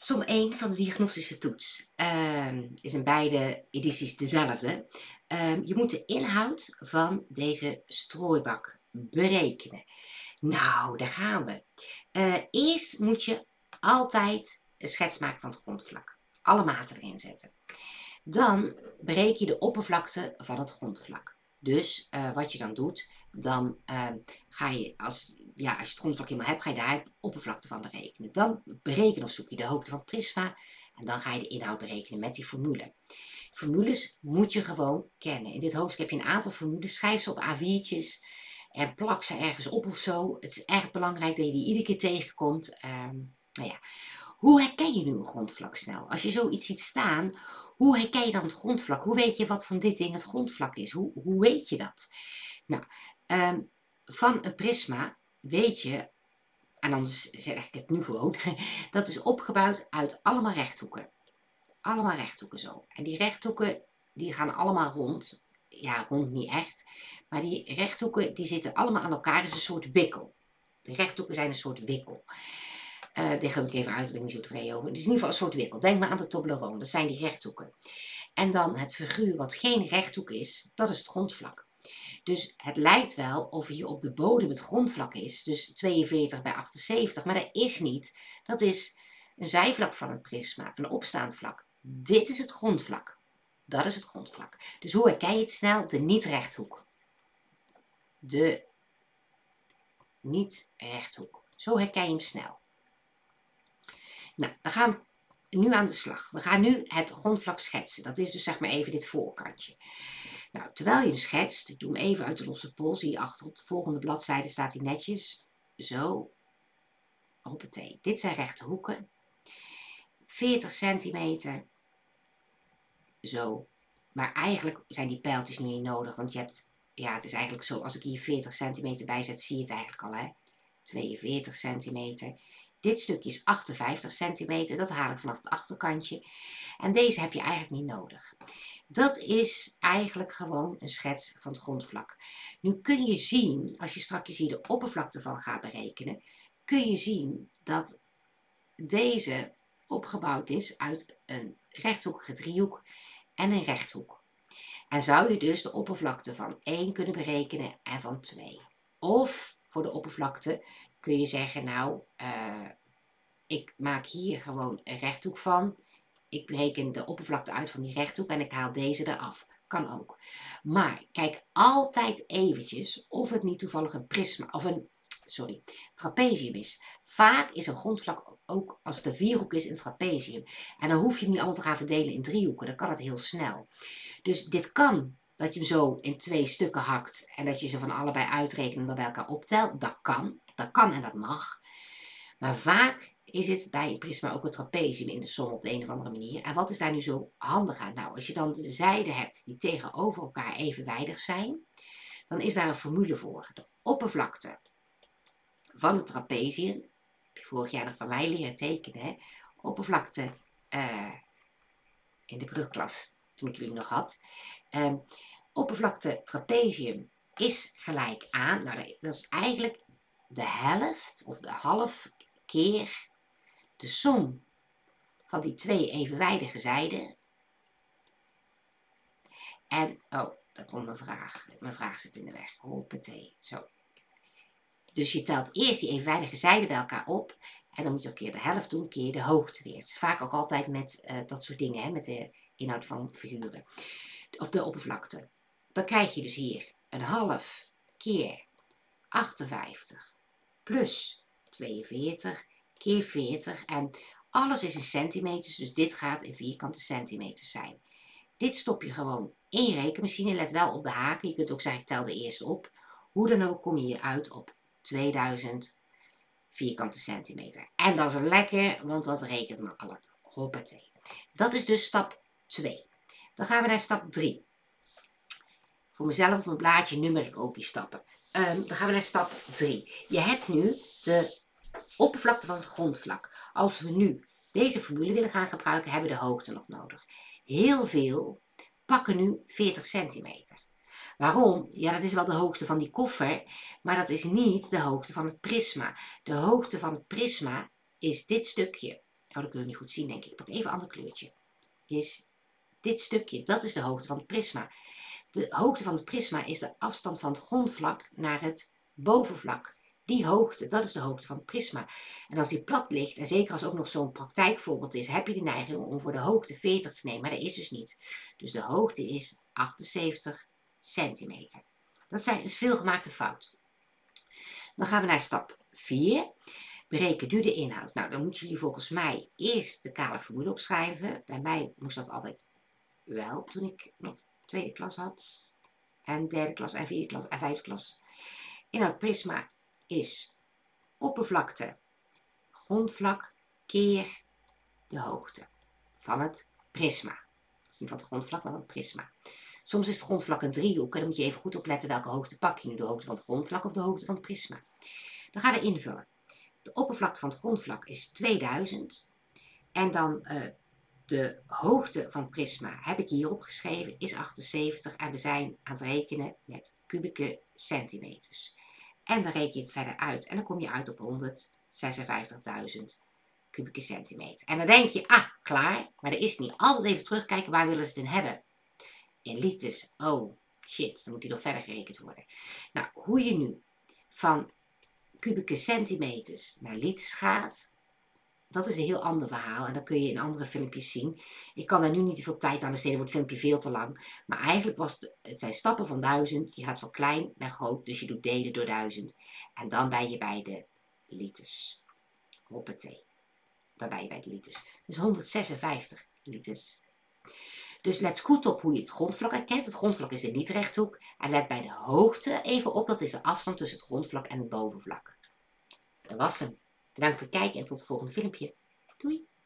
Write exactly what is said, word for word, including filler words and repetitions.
Som één van de diagnostische toets uh, is in beide edities dezelfde. Uh, je moet de inhoud van deze strooibak berekenen. Nou, daar gaan we. Uh, eerst moet je altijd een schets maken van het grondvlak. Alle maten erin zetten. Dan bereken je de oppervlakte van het grondvlak. Dus uh, wat je dan doet, dan uh, ga je, als, ja, als je het grondvlak helemaal hebt, ga je daar de oppervlakte van berekenen. Dan bereken of zoek je de hoogte van het prisma en dan ga je de inhoud berekenen met die formule. Formules moet je gewoon kennen. In dit hoofdstuk heb je een aantal formules, schrijf ze op A viertjes en plak ze ergens op of zo. Het is erg belangrijk dat je die iedere keer tegenkomt. Um, nou ja. Hoe herken je nu een grondvlak snel? Als je zoiets ziet staan, hoe herken je dan het grondvlak? Hoe weet je wat van dit ding het grondvlak is? Hoe, hoe weet je dat? Nou, um, van een prisma weet je, en anders zeg ik het nu gewoon, dat is opgebouwd uit allemaal rechthoeken. Allemaal rechthoeken zo. En die rechthoeken, die gaan allemaal rond. Ja, rond niet echt. Maar die rechthoeken, die zitten allemaal aan elkaar. Het is een soort wikkel. De rechthoeken zijn een soort wikkel. Uh, die ga ik even uit, daar ben ik niet zo tevreden over. Het is in ieder geval een soort wikkel. Denk maar aan de Toblerone, dat zijn die rechthoeken. En dan het figuur wat geen rechthoek is, dat is het grondvlak. Dus het lijkt wel of hier op de bodem het grondvlak is, dus tweeënveertig bij achtenzeventig, maar dat is niet. Dat is een zijvlak van het prisma, een opstaand vlak. Dit is het grondvlak. Dat is het grondvlak. Dus hoe herken je het snel? De niet-rechthoek. De niet-rechthoek. Zo herken je hem snel. Nou, dan gaan we nu aan de slag. We gaan nu het grondvlak schetsen. Dat is dus zeg maar even dit voorkantje. Nou, terwijl je hem schetst, ik doe hem even uit de losse pols. Hier achter op de volgende bladzijde staat hij netjes. Zo. Hoppatee. Dit zijn rechte hoeken. veertig centimeter. Zo. Maar eigenlijk zijn die pijltjes nu niet nodig. Want je hebt, ja, het is eigenlijk zo. Als ik hier veertig centimeter bij zet, zie je het eigenlijk al, hè. tweeënveertig centimeter. Dit stukje is achtenvijftig centimeter, dat haal ik vanaf het achterkantje. En deze heb je eigenlijk niet nodig. Dat is eigenlijk gewoon een schets van het grondvlak. Nu kun je zien, als je straks hier de oppervlakte van gaat berekenen, kun je zien dat deze opgebouwd is uit een rechthoekige driehoek en een rechthoek. En zou je dus de oppervlakte van één kunnen berekenen en van twee. Of voor de oppervlakte kun je zeggen, nou, uh, ik maak hier gewoon een rechthoek van. Ik bereken de oppervlakte uit van die rechthoek en ik haal deze eraf. Kan ook. Maar kijk altijd eventjes of het niet toevallig een prisma of een, sorry, trapezium is. Vaak is een grondvlak ook, als het een vierhoek is, een trapezium. En dan hoef je hem niet allemaal te gaan verdelen in driehoeken. Dan kan het heel snel. Dus dit kan. Dat je hem zo in twee stukken hakt en dat je ze van allebei uitrekent en dan bij elkaar optelt. Dat kan. Dat kan en dat mag. Maar vaak is het bij een prisma ook een trapezium in de som op de een of andere manier. En wat is daar nu zo handig aan? Nou, als je dan de zijden hebt die tegenover elkaar evenwijdig zijn, dan is daar een formule voor. De oppervlakte van het trapezium, heb je vorig jaar nog van mij leren tekenen, hè? Oppervlakte uh, in de brugklas, toen ik jullie nog had. Um, oppervlakte trapezium is gelijk aan, nou dat is eigenlijk de helft of de half keer de som van die twee evenwijdige zijden. En, oh, daar komt mijn vraag. Mijn vraag zit in de weg. Hoppatee, zo. Dus je telt eerst die evenwijdige zijden bij elkaar op. En dan moet je dat keer de helft doen, keer de hoogte weer. Het is vaak ook altijd met uh, dat soort dingen, hè, met de inhoud van figuren. Of de oppervlakte. Dan krijg je dus hier een half keer achtenvijftig plus tweeënveertig keer veertig. En alles is in centimeters, dus dit gaat in vierkante centimeters zijn. Dit stop je gewoon in je rekenmachine. Let wel op de haken. Je kunt ook zeggen, ik tel de eerste op. Hoe dan ook kom je hier uit op tweeduizend vierkante centimeter. En dat is lekker, want dat rekent makkelijk. Hoppatee. Dat is dus stap twee. Dan gaan we naar stap drie. Voor mezelf op mijn blaadje nummer ik ook die stappen. Um, dan gaan we naar stap drie. Je hebt nu de oppervlakte van het grondvlak. Als we nu deze formule willen gaan gebruiken, hebben we de hoogte nog nodig. Heel veel pakken nu veertig centimeter. Waarom? Ja, dat is wel de hoogte van die koffer, maar dat is niet de hoogte van het prisma. De hoogte van het prisma is dit stukje. dat kunnen we niet goed zien denk ik. Ik pak even een ander kleurtje. Is dit stukje, dat is de hoogte van het prisma. De hoogte van het prisma is de afstand van het grondvlak naar het bovenvlak. Die hoogte, dat is de hoogte van het prisma. En als die plat ligt, en zeker als ook nog zo'n praktijkvoorbeeld is, heb je de neiging om voor de hoogte veertig te nemen. Maar dat is dus niet. Dus de hoogte is achtenzeventig centimeter. Dat zijn, is veelgemaakte fout. Dan gaan we naar stap vier. Bereken nu de inhoud. Nou, dan moeten jullie volgens mij eerst de kale formule opschrijven. Bij mij moest dat altijd wel, toen ik nog tweede klas had. En derde klas en vierde klas en vijfde klas. Inhoud prisma is oppervlakte, grondvlak keer de hoogte van het prisma. Dus niet van het grondvlak, maar van het prisma. Soms is het grondvlak een driehoek en dan moet je even goed opletten welke hoogte pak je nu. De hoogte van het grondvlak of de hoogte van het prisma. Dan gaan we invullen. De oppervlakte van het grondvlak is tweeduizend. En dan uh, de hoogte van het prisma heb ik hier opgeschreven, is achtenzeventig. En we zijn aan het rekenen met kubieke centimeters. En dan reken je het verder uit. En dan kom je uit op honderdzesenvijftigduizend kubieke centimeter. En dan denk je, ah, klaar. Maar dat is niet. Altijd even terugkijken, waar willen ze het in hebben? In liters. Oh, shit. Dan moet die nog verder gerekend worden. Nou, hoe je nu van kubieke centimeters naar liters gaat, dat is een heel ander verhaal. En dat kun je in andere filmpjes zien. Ik kan daar nu niet te veel tijd aan besteden, wordt het filmpje veel te lang. Maar eigenlijk was het, het zijn stappen van duizend. Je gaat van klein naar groot, dus je doet delen door duizend. En dan ben je bij de liters. Hoppatee. Dan ben je bij de liters. Dus honderdzesenvijftig liters. Dus let goed op hoe je het grondvlak herkent. Het grondvlak is de niet-rechthoek. En let bij de hoogte even op, dat is de afstand tussen het grondvlak en het bovenvlak. Dat was hem. Bedankt voor het kijken en tot het volgende filmpje. Doei!